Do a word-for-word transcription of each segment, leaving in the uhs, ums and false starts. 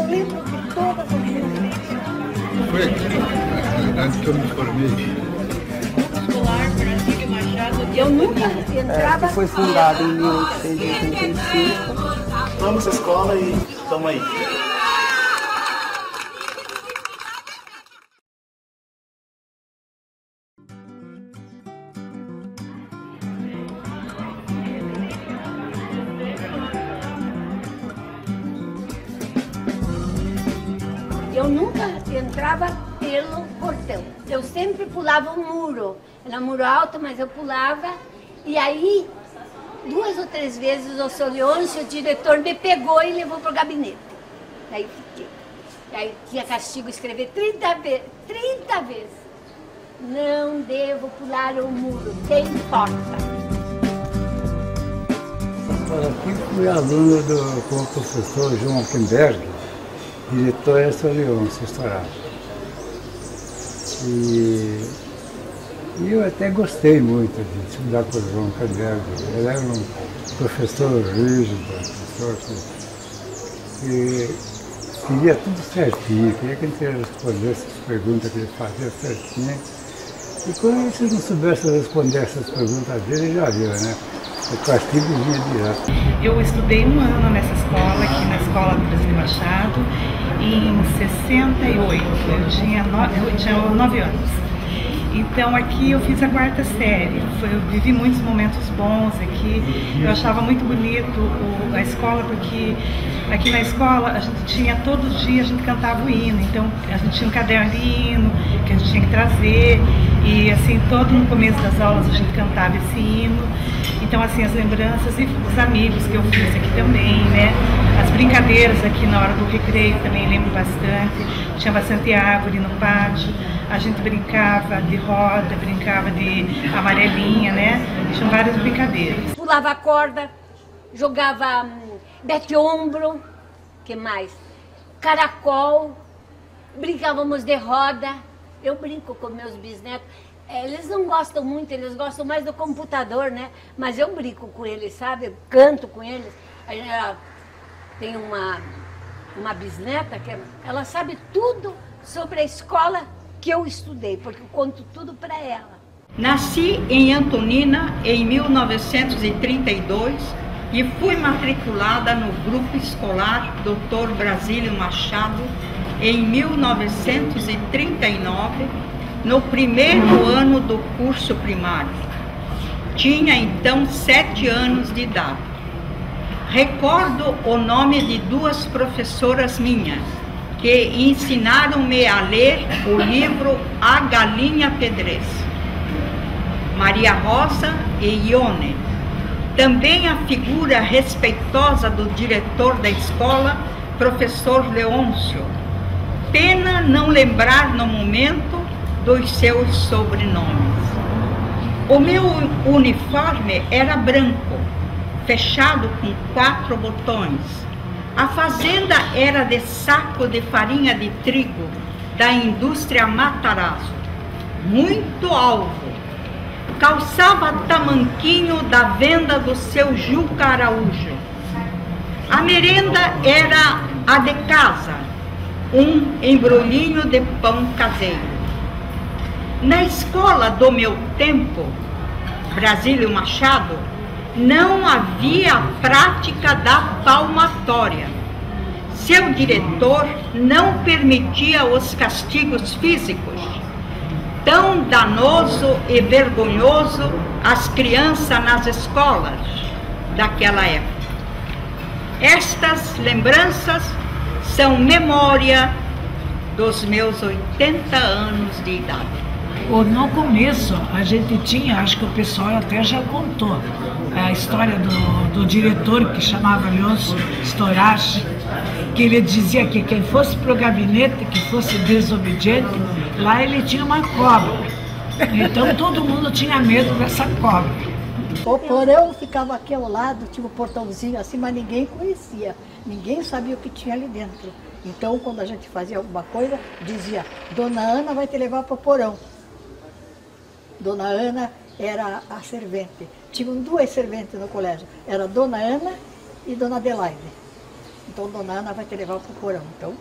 lembro de todas as referências. Foi aqui, na cidade que eu me formei. Escolar Brasílio Machado. Eu nunca entrava... É, que foi fundado em mil oitocentos e oitenta e cinco. Vamos à escola e estamos aí. Eu nunca entrava pelo portão. Eu sempre pulava o muro. Era muro alto, mas eu pulava. E aí, duas ou três vezes, o seu Leôncio, o diretor, me pegou e levou para o gabinete. Daí fiquei. Aí tinha castigo escrever trinta vezes. trinta vezes. Não devo pular o muro, tem porta. Aqui fui aluno do, com o professor João Kemberg, diretor é seu Leôncio Storaro. E, e eu até gostei muito de estudar com o João Kemberg. Ele era um professor rígido, professor que queria tudo certinho, queria que a gente respondesse as perguntas que ele fazia certinho. E quando você não soubesse responder essas perguntas dele, já viu, né? O castigo vinha direto. Eu estudei um ano nessa escola, aqui na Escola do Brasílio Machado, em sessenta e oito. Eu tinha nove, eu tinha nove anos. Então aqui eu fiz a quarta série. Foi, eu vivi muitos momentos bons aqui. Eu achava muito bonito o, a escola, porque aqui na escola a gente tinha, todo dia a gente cantava o hino. Então a gente tinha um caderno de hino que a gente tinha que trazer. E assim, todo no começo das aulas a gente cantava esse hino. Então assim, as lembranças e os amigos que eu fiz aqui também, né? As brincadeiras aqui na hora do recreio também lembro bastante. Tinha bastante árvore no pátio. A gente brincava de roda, brincava de amarelinha, né? Tinham várias brincadeiras. Pulava corda, jogava hum, bete-ombro, que mais? Caracol, brincávamos de roda. Eu brinco com meus bisnetos. É, eles não gostam muito, eles gostam mais do computador, né? Mas eu brinco com eles, sabe? Eu canto com eles. A gente, ela tem uma, uma bisneta que ela sabe tudo sobre a escola que eu estudei, porque eu conto tudo para ela. Nasci em Antonina em mil novecentos e trinta e dois e fui matriculada no grupo escolar doutor Brasílio Machado em mil novecentos e trinta e nove, no primeiro ano do curso primário. Tinha então sete anos de idade. Recordo o nome de duas professoras minhas, que ensinaram-me a ler o livro A Galinha Pedrez, Maria Rosa e Ione. Também a figura respeitosa do diretor da escola, professor Leôncio. Pena não lembrar no momento dos seus sobrenomes. O meu uniforme era branco, fechado com quatro botões. A fazenda era de saco de farinha de trigo da indústria Matarazzo, muito alvo. Calçava tamanquinho da venda do seu Juca Araújo. A merenda era a de casa, um embrulhinho de pão caseiro. Na escola do meu tempo, Brasílio Machado, não havia a prática da palmatória. Seu diretor não permitia os castigos físicos, tão danoso e vergonhoso às crianças nas escolas daquela época. Estas lembranças são memória dos meus oitenta anos de idade. No começo, a gente tinha, acho que o pessoal até já contou, a história do, do diretor que chamava Leôncio Storaro, que ele dizia que quem fosse para o gabinete, que fosse desobediente, lá ele tinha uma cobra. Então todo mundo tinha medo dessa cobra. O porão ficava aqui ao lado, tinha um portãozinho assim, mas ninguém conhecia. Ninguém sabia o que tinha ali dentro. Então, quando a gente fazia alguma coisa, dizia, Dona Ana vai te levar para o porão. Dona Ana era a servente. Tinham duas serventes no colégio. Era Dona Ana e Dona Adelaide. então Dona Ana vai te levar para o porão. Então,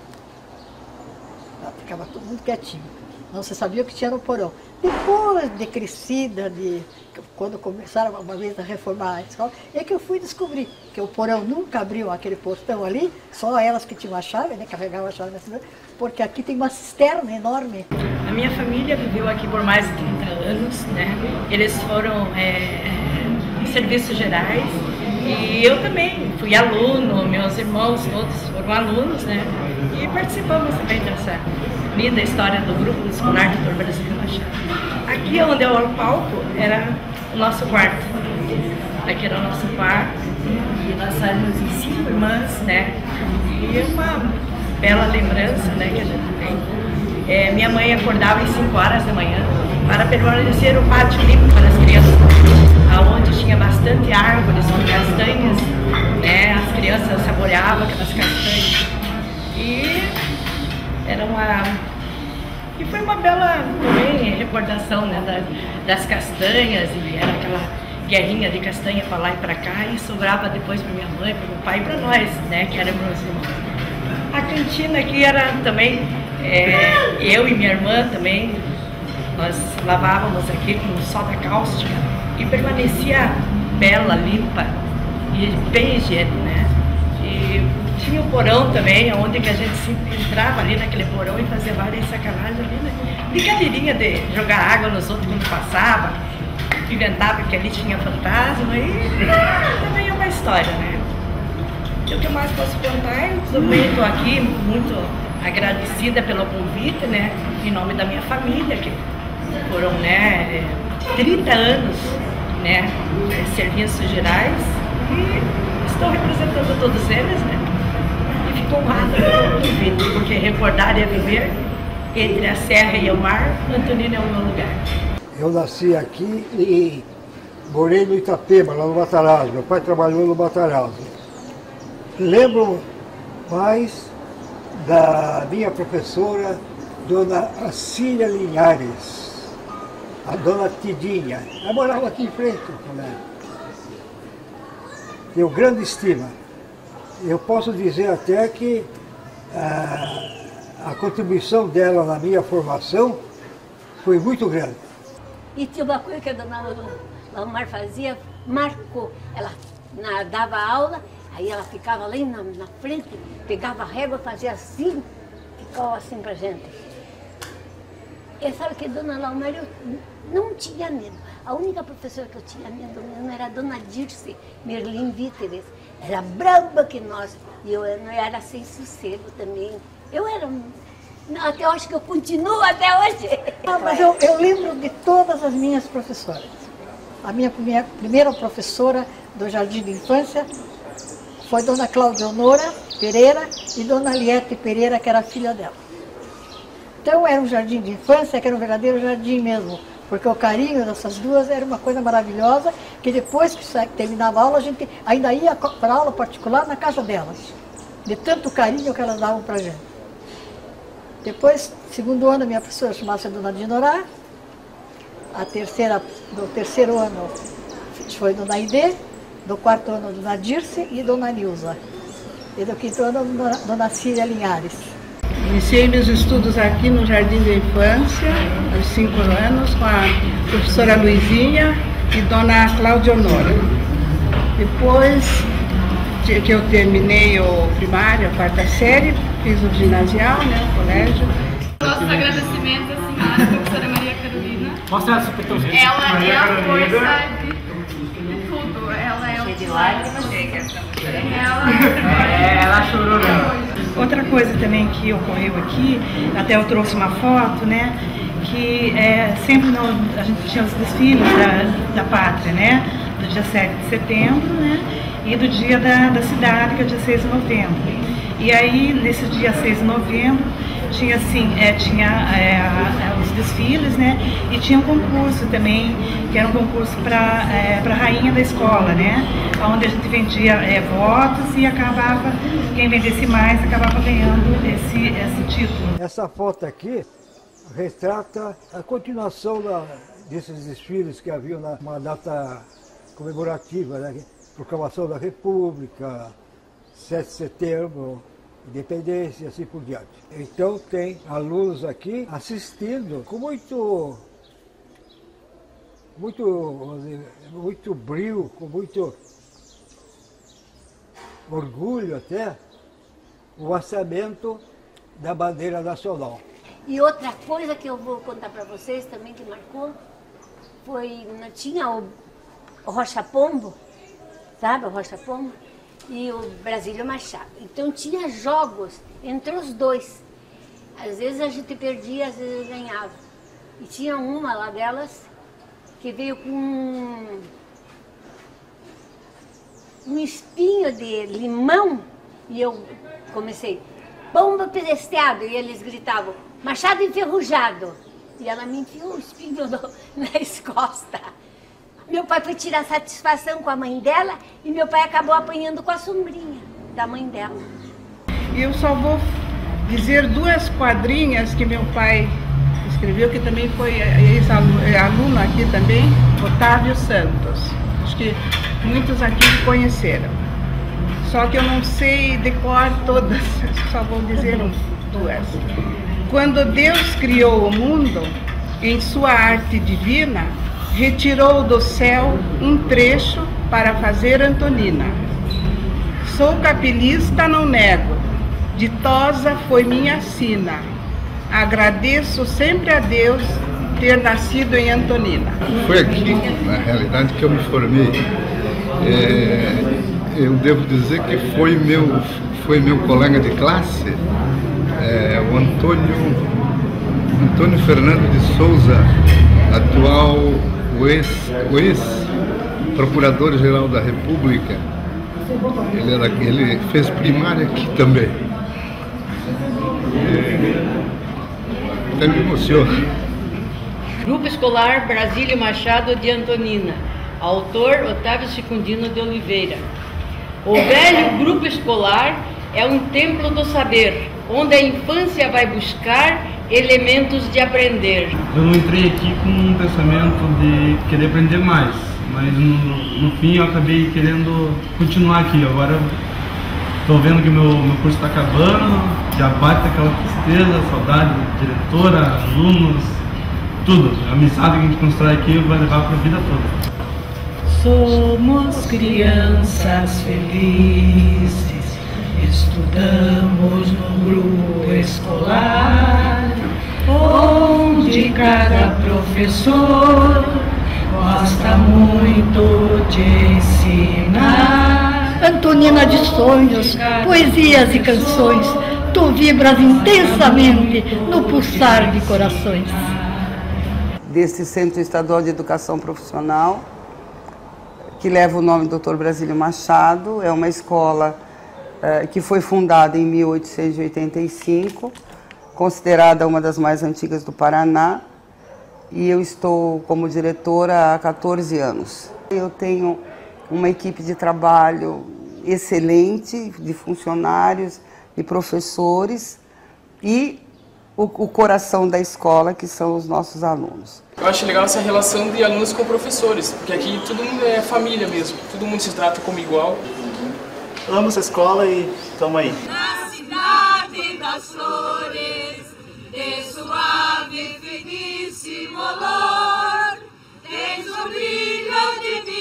ela ficava todo mundo quietinho. Não se sabia o que tinha no porão. Depois de crescida, de, quando começaram uma vez a reformar a escola, é que eu fui descobrir que o porão nunca abriu aquele portão ali, só elas que tinham a chave, né, carregavam a chave na cidade, porque aqui tem uma cisterna enorme. A minha família viveu aqui por mais de trinta anos, né? Eles foram é, é, serviços gerais e eu também fui aluno, meus irmãos todos foram alunos, né? E participamos também dessa linda história do grupo escolar doutor Brasílio Machado. Aqui onde é o palco era o nosso quarto. Aqui era o nosso quarto e nós éramos em cinco irmãs, né? E uma bela lembrança, né, que a gente tem. É, minha mãe acordava às cinco horas da manhã para permanecer o pátio limpo para as crianças, aonde tinha bastante árvores com castanhas, né? As crianças saboreavam aquelas castanhas. E era uma... E foi uma bela também recordação, né, da, das castanhas, e era aquela guerrinha de castanha para lá e para cá, e sobrava depois para minha mãe, para meu pai e para nós, né, que éramos irmãos. A cantina aqui era também, é, eu e minha irmã também, nós lavávamos aqui com soda cáustica e permanecia bela, limpa e bem higiênica, né? E tinha o porão também, onde que a gente sempre entrava ali naquele porão e fazia várias sacanagens ali, né? Brincadeirinha de jogar água nos outros quando passava, inventava que ali tinha fantasma, e também é uma história, né? E o que eu mais posso contar, eu também estou aqui muito agradecida pelo convite, né? Em nome da minha família, que foram, né, trinta anos, né, serviços gerais, e estou representando todos eles, né? E fico honrada pelo convite, porque recordar é viver, entre a serra e o mar, Antonina é o meu lugar. Eu nasci aqui e morei no Itapema, lá no Matarazzo. Meu pai trabalhou no Matarazzo. Lembro mais da minha professora, Dona Acília Linhares, a Dona Tidinha. Ela morava aqui em frente, né? Tenho grande estima. Eu posso dizer até que a, a contribuição dela na minha formação foi muito grande. E tinha uma coisa que a dona Laumar fazia, marcou. Ela na, dava aula, aí ela ficava ali na, na frente, pegava a régua, fazia assim, ficava assim pra gente. Eu sabe que a dona Laumar eu não tinha medo. A única professora que eu tinha medo mesmo era a dona Dirce Merlin Víteres. Era braba que nós, e eu não era sem sossego também. Eu era... Até eu acho que eu continuo até hoje. Ah, mas eu, eu lembro de todas as minhas professoras. A minha primeira, primeira professora do Jardim de Infância foi Dona Cláudia Honora Pereira e Dona Liette Pereira, que era a filha dela. Então era um jardim de infância, que era um verdadeiro jardim mesmo, porque o carinho dessas duas era uma coisa maravilhosa, que depois que terminava a aula, a gente ainda ia para aula particular na casa delas, de tanto carinho que elas davam para a gente. Depois, segundo ano, a minha professora chamava-se Dona Dinorá. A terceira, do terceiro ano foi Dona Aide, do quarto ano Dona Dirce e Dona Nilza. E do quinto ano Dona, Dona Cília Linhares. Iniciei meus estudos aqui no Jardim da Infância, aos cinco anos, com a professora Luizinha e Dona Cláudia Honora. Depois que eu terminei o primário, a quarta série, fiz o ginasial, né, o colégio. Nossos agradecimentos à senhora professora Maria Carolina. Mostra ela super tão gente. Ela Maria é a Carolina. força de, de tudo. Ela é o de lágrimas. Ela... É, ela chorou, né? Outra coisa também que ocorreu aqui, até eu trouxe uma foto, né, que é, sempre no, a gente tinha os desfiles da, da pátria, né, do dia sete de setembro, né, e do dia da, da cidade, que é o dia seis de novembro. E aí, nesse dia seis de novembro, tinha assim, é, tinha é, os desfiles, né, e tinha um concurso também, que era um concurso para é, para a rainha da escola, né, onde a gente vendia é, votos e acabava, quem vendesse mais, acabava ganhando esse, esse título. Essa foto aqui retrata a continuação da, desses desfiles que haviam na uma data comemorativa, né, proclamação da República, sete de setembro, independência e assim por diante. Então tem alunos aqui assistindo com muito, muito, muito brio, com muito orgulho até, o lançamento da bandeira nacional. E outra coisa que eu vou contar para vocês também que marcou, foi, tinha o Rocha Pombo, sabe o Rocha Pombo? E o Brasílio Machado. Então tinha jogos entre os dois. Às vezes a gente perdia, às vezes ganhava. E tinha uma lá delas que veio com um, um espinho de limão e eu comecei, pombo pedesteado, e eles gritavam, machado enferrujado. E ela me enfiou um espinho no, nas costas. Meu pai foi tirar satisfação com a mãe dela e meu pai acabou apanhando com a sombrinha da mãe dela. Eu só vou dizer duas quadrinhas que meu pai escreveu, que também foi ex-aluno aqui também, Otávio Santos. Acho que muitos aqui conheceram. Só que eu não sei de cor todas, só vou dizer duas. Quando Deus criou o mundo, em sua arte divina, retirou do céu um trecho para fazer Antonina. Sou capilista, não nego, ditosa foi minha sina. Agradeço sempre a Deus ter nascido em Antonina. Foi aqui, na realidade, que eu me formei. É, eu devo dizer que foi meu, foi meu colega de classe, é, o Antônio, Antônio Fernando de Souza, atual o ex-procurador-geral da República. Ele, era, ele fez primária aqui também. Até me emociona. Grupo Escolar Brasílio Machado de Antonina. Autor Otávio Secundino de Oliveira. O velho grupo escolar é um templo do saber, onde a infância vai buscar elementos de aprender. Eu não entrei aqui com um pensamento de querer aprender mais, mas no, no fim eu acabei querendo continuar aqui. Agora estou vendo que meu, meu curso está acabando, já bate aquela tristeza, saudade de diretora, alunos, tudo. A amizade que a gente constrói aqui vai levar para a vida toda. Somos crianças felizes, estudamos no grupo escolar, onde cada professor gosta muito de ensinar. Antonina de sonhos, poesias e canções, tu vibras intensamente no pulsar de corações. Deste Centro Estadual de Educação Profissional, que leva o nome do doutor Brasílio Machado, é uma escola uh, que foi fundada em mil oitocentos e oitenta e cinco, considerada uma das mais antigas do Paraná, e eu estou como diretora há quatorze anos. Eu tenho uma equipe de trabalho excelente, de funcionários e professores, e o, o coração da escola, que são os nossos alunos. Eu acho legal essa relação de alunos com professores, porque aqui todo mundo é família mesmo, todo mundo se trata como igual. Amo essa escola e tamo aí. Na cidade das flores, de suave, finíssimo olor, tens o brilho de